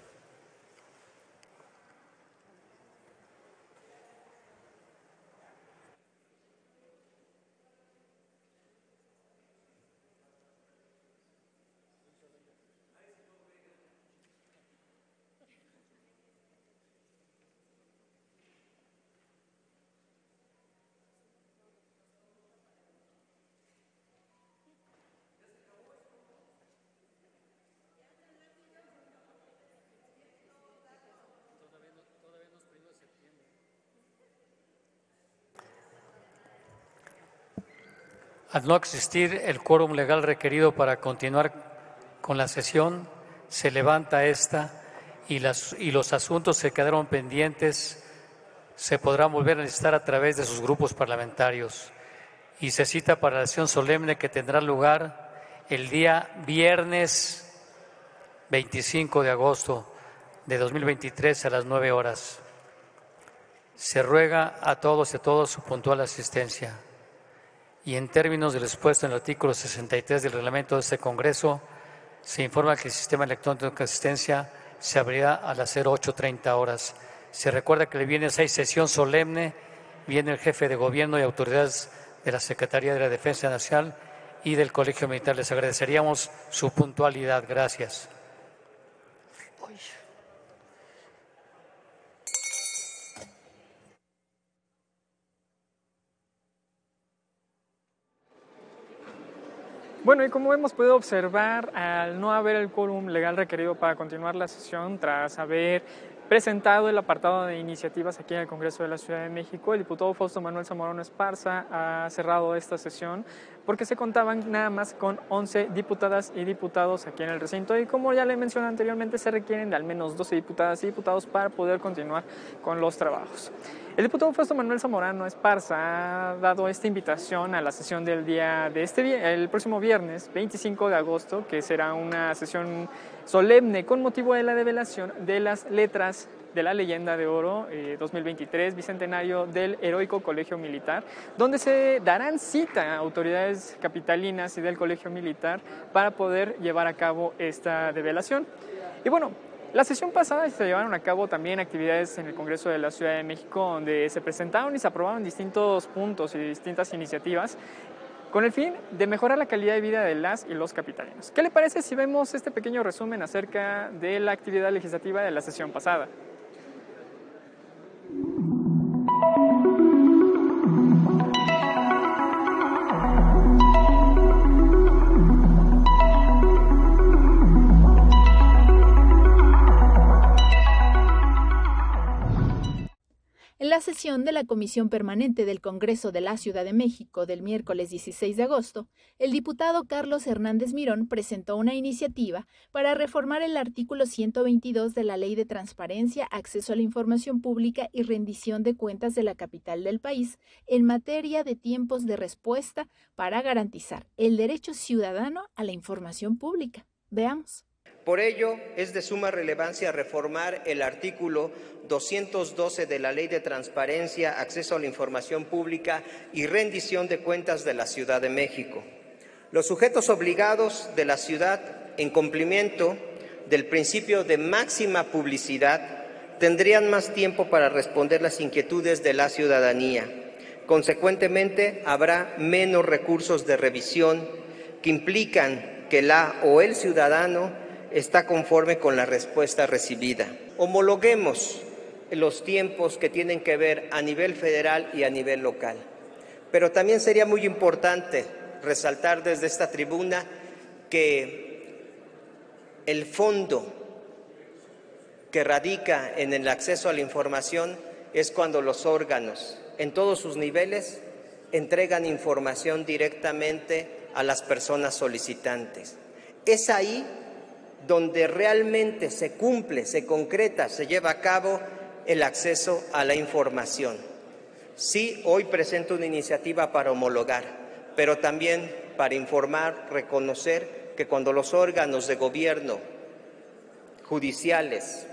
[SPEAKER 6] Al no existir el quórum legal requerido para continuar con la sesión, se levanta esta y, las, y los asuntos que quedaron pendientes se podrán volver a necesitar a través de sus grupos parlamentarios. Y se cita para la sesión solemne que tendrá lugar el día viernes veinticinco de agosto de dos mil veintitrés a las nueve horas. Se ruega a todos y a todas su puntual asistencia. Y en términos del expuesto en el artículo sesenta y tres del reglamento de este Congreso, se informa que el sistema electrónico de asistencia se abrirá a las ocho treinta horas. Se recuerda que el viernes hay sesión solemne, viene el jefe de gobierno y autoridades de la Secretaría de la Defensa Nacional y del Colegio Militar. Les agradeceríamos su puntualidad. Gracias.
[SPEAKER 1] Bueno, y como hemos podido observar, al no haber el quórum legal requerido para continuar la sesión, tras haber presentado el apartado de iniciativas aquí en el Congreso de la Ciudad de México, el diputado Fausto Manuel Zamorano Esparza ha cerrado esta sesión porque se contaban nada más con once diputadas y diputados aquí en el recinto y como ya le mencioné anteriormente, se requieren de al menos doce diputadas y diputados para poder continuar con los trabajos. El diputado Fausto Manuel Zamorano Esparza ha dado esta invitación a la sesión del día de este el próximo viernes veinticinco de agosto, que será una sesión solemne con motivo de la develación de las letras de la Leyenda de Oro eh, dos mil veintitrés, bicentenario del Heroico Colegio Militar, donde se darán cita a autoridades capitalinas y del Colegio Militar para poder llevar a cabo esta develación. Y bueno, la sesión pasada se llevaron a cabo también actividades en el Congreso de la Ciudad de México, donde se presentaron y se aprobaron distintos puntos y distintas iniciativas con el fin de mejorar la calidad de vida de las y los capitalinos. ¿Qué le parece si vemos este pequeño resumen acerca de la actividad legislativa de la sesión pasada?
[SPEAKER 2] En la sesión de la Comisión Permanente del Congreso de la Ciudad de México del miércoles dieciséis de agosto, el diputado Carlos Hernández Mirón presentó una iniciativa para reformar el artículo ciento veintidós de la Ley de Transparencia, Acceso a la Información Pública y Rendición de Cuentas de la capital del país en materia de tiempos de respuesta para garantizar el derecho ciudadano a la información pública. Veamos.
[SPEAKER 11] Por ello, es de suma relevancia reformar el artículo doscientos doce de la Ley de Transparencia, Acceso a la Información Pública y Rendición de Cuentas de la Ciudad de México. Los sujetos obligados de la ciudad, en cumplimiento del principio de máxima publicidad, tendrían más tiempo para responder las inquietudes de la ciudadanía. Consecuentemente, habrá menos recursos de revisión que implican que la o el ciudadano está conforme con la respuesta recibida. Homologuemos los tiempos que tienen que ver a nivel federal y a nivel local. Pero también sería muy importante resaltar desde esta tribuna que el fondo que radica en el acceso a la información es cuando los órganos, en todos sus niveles, entregan información directamente a las personas solicitantes. Es ahí donde realmente se cumple, se concreta, se lleva a cabo el acceso a la información. Sí, hoy presento una iniciativa para homologar, pero también para informar, reconocer que cuando los órganos de gobierno, judiciales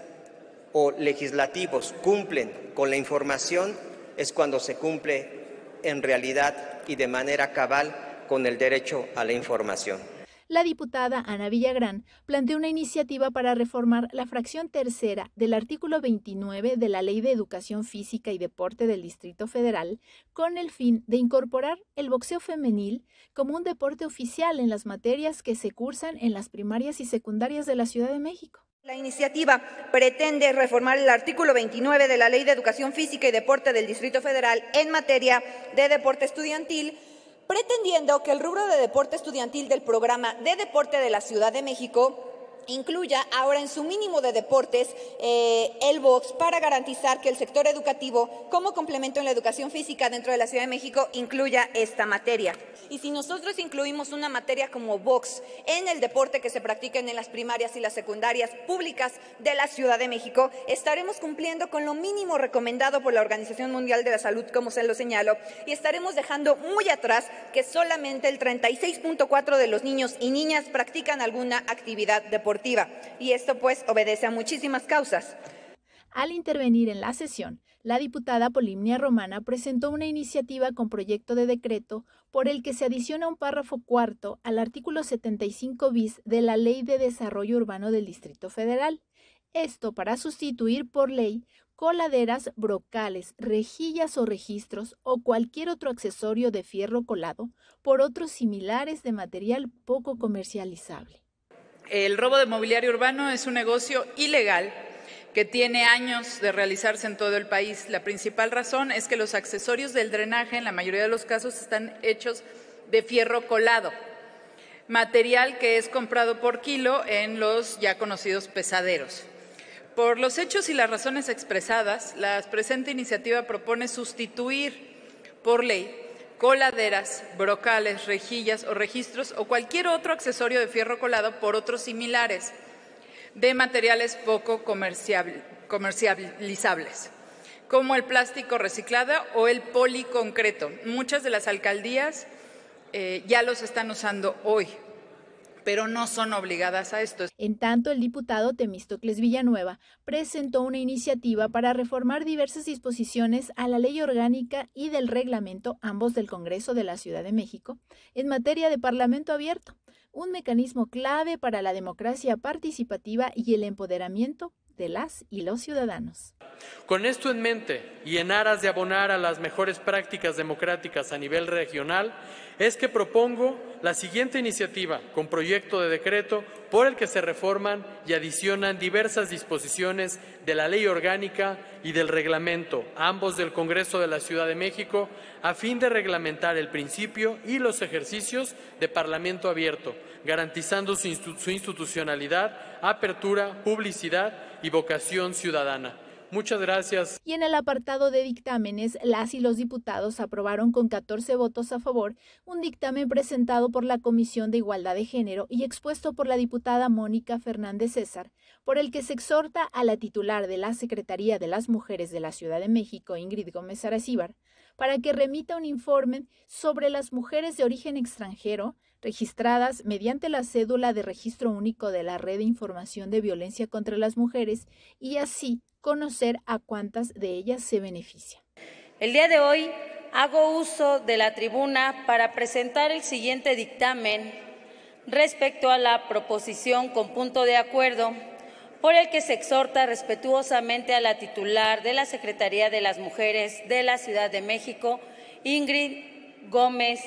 [SPEAKER 11] o legislativos cumplen con la información, es cuando se cumple en realidad y de manera cabal con el derecho a la información.
[SPEAKER 2] La diputada Ana Villagrán planteó una iniciativa para reformar la fracción tercera del artículo veintinueve de la Ley de Educación Física y Deporte del Distrito Federal con el fin de incorporar el boxeo femenil como un deporte oficial en las materias que se cursan en las primarias y secundarias de la Ciudad de México.
[SPEAKER 12] La iniciativa pretende reformar el artículo veintinueve de la Ley de Educación Física y Deporte del Distrito Federal en materia de deporte estudiantil, pretendiendo que el rubro de deporte estudiantil del programa de deporte de la Ciudad de México incluya ahora en su mínimo de deportes eh, el box para garantizar que el sector educativo, como complemento en la educación física dentro de la Ciudad de México, incluya esta materia. Y si nosotros incluimos una materia como box en el deporte que se practica en las primarias y las secundarias públicas de la Ciudad de México, estaremos cumpliendo con lo mínimo recomendado por la Organización Mundial de la Salud, como se lo señalo, y estaremos dejando muy atrás que solamente el treinta y seis punto cuatro de los niños y niñas practican alguna actividad deportiva. Y esto pues obedece a muchísimas causas.
[SPEAKER 2] Al intervenir en la sesión, la diputada Polimnia Romana presentó una iniciativa con proyecto de decreto por el que se adiciona un párrafo cuarto al artículo setenta y cinco bis de la Ley de Desarrollo Urbano del Distrito Federal. Esto para sustituir por ley coladeras, brocales, rejillas o registros o cualquier otro accesorio de fierro colado por otros similares de material poco comercializable.
[SPEAKER 7] El robo de mobiliario urbano es un negocio ilegal que tiene años de realizarse en todo el país. La principal razón es que los accesorios del drenaje, en la mayoría de los casos, están hechos de fierro colado, material que es comprado por kilo en los ya conocidos pesaderos. Por los hechos y las razones expresadas, la presente iniciativa propone sustituir por ley coladeras, brocales, rejillas o registros o cualquier otro accesorio de fierro colado por otros similares de materiales poco comercializables, como el plástico reciclado o el policoncreto. Muchas de las alcaldías eh, ya los están usando hoy, pero no son obligadas a esto.
[SPEAKER 2] En tanto, el diputado Temístocles Villanueva presentó una iniciativa para reformar diversas disposiciones a la Ley Orgánica y del Reglamento, ambos del Congreso de la Ciudad de México, en materia de Parlamento abierto, un mecanismo clave para la democracia participativa y el empoderamiento de las y los ciudadanos.
[SPEAKER 13] Con esto en mente y en aras de abonar a las mejores prácticas democráticas a nivel regional, es que propongo la siguiente iniciativa con proyecto de decreto por el que se reforman y adicionan diversas disposiciones de la Ley Orgánica y del Reglamento, ambos del Congreso de la Ciudad de México, a fin de reglamentar el principio y los ejercicios de Parlamento abierto, garantizando su, institu- su institucionalidad, apertura, publicidad y vocación ciudadana. Muchas gracias.
[SPEAKER 2] Y en el apartado de dictámenes, las y los diputados aprobaron con catorce votos a favor un dictamen presentado por la Comisión de Igualdad de Género y expuesto por la diputada Mónica Fernández César, por el que se exhorta a la titular de la Secretaría de las Mujeres de la Ciudad de México, Ingrid Gómez Arazábal, para que remita un informe sobre las mujeres de origen extranjero registradas mediante la cédula de registro único de la Red de Información de Violencia contra las Mujeres y así conocer a cuántas de ellas se beneficia.
[SPEAKER 9] El día de hoy hago uso de la tribuna para presentar el siguiente dictamen respecto a la proposición con punto de acuerdo por el que se exhorta respetuosamente a la titular de la Secretaría de las Mujeres de la Ciudad de México, Ingrid Gómez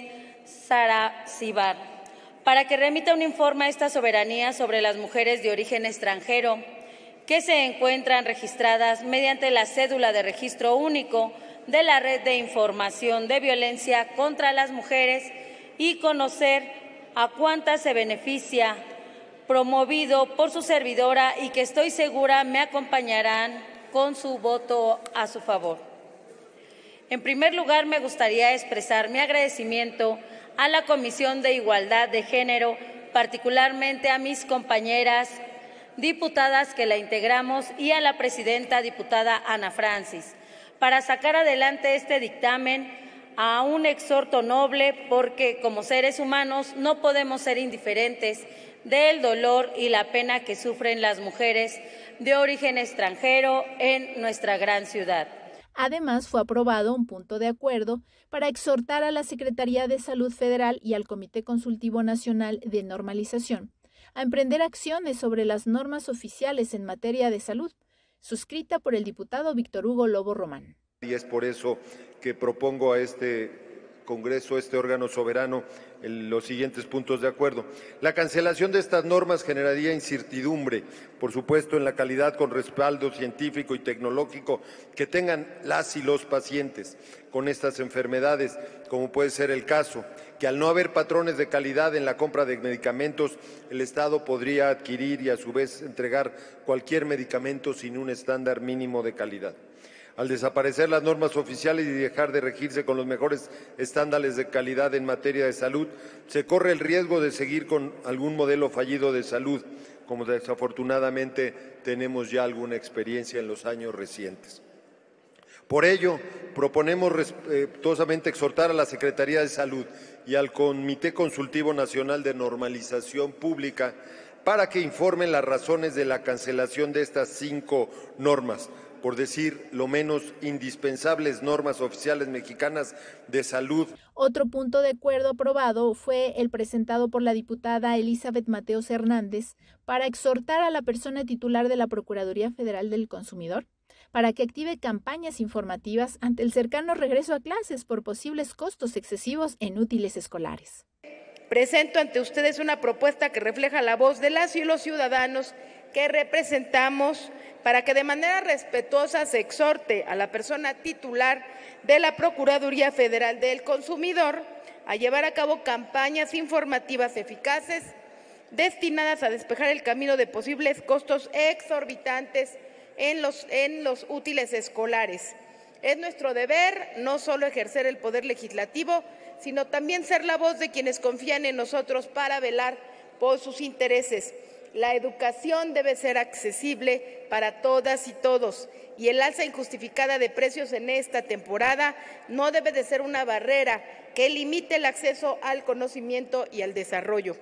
[SPEAKER 9] Arazábal, para que remita un informe a esta soberanía sobre las mujeres de origen extranjero que se encuentran registradas mediante la cédula de registro único de la Red de Información de Violencia contra las Mujeres y conocer a cuántas se beneficia, promovido por su servidora y que estoy segura me acompañarán con su voto a su favor. En primer lugar, me gustaría expresar mi agradecimiento a la Comisión de Igualdad de Género, particularmente a mis compañeras diputadas que la integramos y a la presidenta diputada Ana Francis, para sacar adelante este dictamen a un exhorto noble porque como seres humanos no podemos ser indiferentes del dolor y la pena que sufren las mujeres de origen extranjero en nuestra gran ciudad.
[SPEAKER 2] Además, fue aprobado un punto de acuerdo para exhortar a la Secretaría de Salud Federal y al Comité Consultivo Nacional de Normalización a emprender acciones sobre las normas oficiales en materia de salud, suscrita por el diputado Víctor Hugo Lobo Román.
[SPEAKER 14] Y es por eso que propongo a este Congreso, este órgano soberano, el, los siguientes puntos de acuerdo. La cancelación de estas normas generaría incertidumbre, por supuesto, en la calidad con respaldo científico y tecnológico que tengan las y los pacientes con estas enfermedades, como puede ser el caso, que al no haber patrones de calidad en la compra de medicamentos, el Estado podría adquirir y a su vez entregar cualquier medicamento sin un estándar mínimo de calidad. Al desaparecer las normas oficiales y dejar de regirse con los mejores estándares de calidad en materia de salud, se corre el riesgo de seguir con algún modelo fallido de salud, como desafortunadamente tenemos ya alguna experiencia en los años recientes. Por ello, proponemos respetuosamente exhortar a la Secretaría de Salud y al Comité Consultivo Nacional de Normalización Pública para que informen las razones de la cancelación de estas cinco normas, por decir lo menos indispensables normas oficiales mexicanas de salud.
[SPEAKER 2] Otro punto de acuerdo aprobado fue el presentado por la diputada Elizabeth Mateos Hernández para exhortar a la persona titular de la Procuraduría Federal del Consumidor para que active campañas informativas ante el cercano regreso a clases por posibles costos excesivos en útiles escolares.
[SPEAKER 15] Presento ante ustedes una propuesta que refleja la voz de las y los ciudadanos que representamos para que de manera respetuosa se exhorte a la persona titular de la Procuraduría Federal del Consumidor a llevar a cabo campañas informativas eficaces destinadas a despejar el camino de posibles costos exorbitantes en los, en los útiles escolares. Es nuestro deber no solo ejercer el poder legislativo, sino también ser la voz de quienes confían en nosotros para velar por sus intereses. La educación debe ser accesible para todas y todos, y el alza injustificada de precios en esta temporada no debe de ser una barrera que limite el acceso al conocimiento y al desarrollo.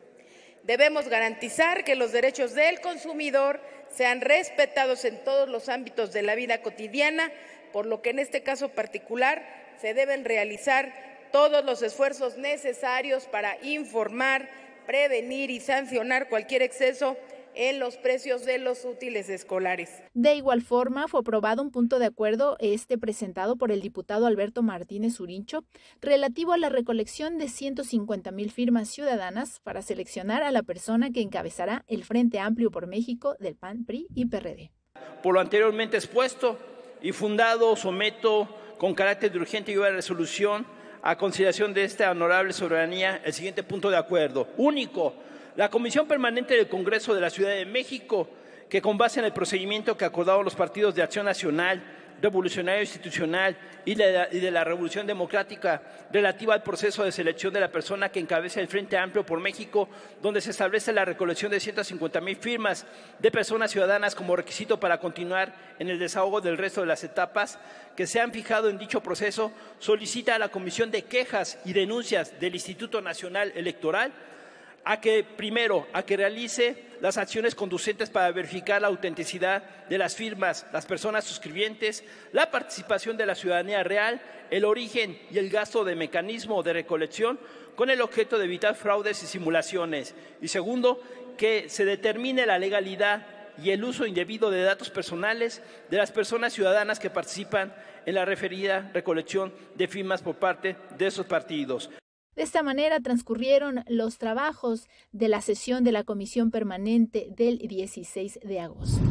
[SPEAKER 15] Debemos garantizar que los derechos del consumidor sean respetados en todos los ámbitos de la vida cotidiana, por lo que en este caso particular se deben realizar todos los esfuerzos necesarios para informar, prevenir y sancionar cualquier exceso en los precios de los útiles escolares.
[SPEAKER 2] De igual forma, fue aprobado un punto de acuerdo este presentado por el diputado Alberto Martínez Urincho relativo a la recolección de ciento cincuenta mil firmas ciudadanas para seleccionar a la persona que encabezará el Frente Amplio por México del P A N, P R I y P R D.
[SPEAKER 16] Por lo anteriormente expuesto y fundado, someto con carácter de urgente y de resolución a consideración de esta honorable soberanía el siguiente punto de acuerdo. Único. La Comisión Permanente del Congreso de la Ciudad de México, que con base en el procedimiento que acordaron los partidos de Acción Nacional, Revolucionario Institucional y de, la, y de la Revolución Democrática relativa al proceso de selección de la persona que encabeza el Frente Amplio por México, donde se establece la recolección de ciento cincuenta mil firmas de personas ciudadanas como requisito para continuar en el desahogo del resto de las etapas que se han fijado en dicho proceso, solicita a la Comisión de Quejas y Denuncias del Instituto Nacional Electoral a que, primero, a que realice las acciones conducentes para verificar la autenticidad de las firmas, las personas suscribientes, la participación de la ciudadanía real, el origen y el gasto de mecanismo de recolección con el objeto de evitar fraudes y simulaciones. Y segundo, que se determine la legalidad y el uso indebido de datos personales de las personas ciudadanas que participan en la referida recolección de firmas por parte de esos partidos.
[SPEAKER 2] De esta manera transcurrieron los trabajos de la sesión de la Comisión Permanente del dieciséis de agosto.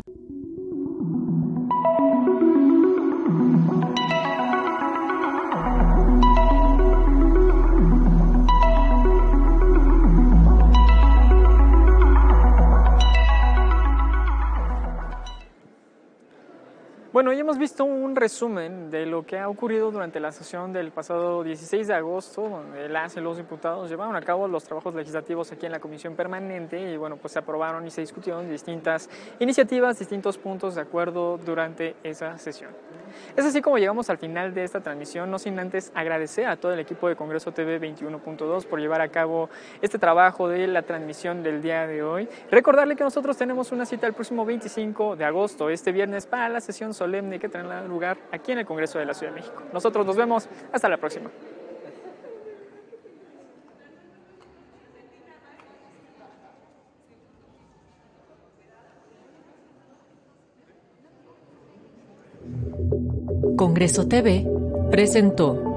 [SPEAKER 1] Bueno, ya hemos visto un resumen de lo que ha ocurrido durante la sesión del pasado dieciséis de agosto, donde las y los diputados llevaron a cabo los trabajos legislativos aquí en la Comisión Permanente y bueno, pues se aprobaron y se discutieron distintas iniciativas, distintos puntos de acuerdo durante esa sesión. Es así como llegamos al final de esta transmisión, no sin antes agradecer a todo el equipo de Congreso T V veintiuno punto dos por llevar a cabo este trabajo de la transmisión del día de hoy. Recordarle que nosotros tenemos una cita el próximo veinticinco de agosto, este viernes, para la sesión solemne que tendrá lugar aquí en el Congreso de la Ciudad de México. Nosotros nos vemos, hasta la próxima.
[SPEAKER 17] Congreso T V presentó.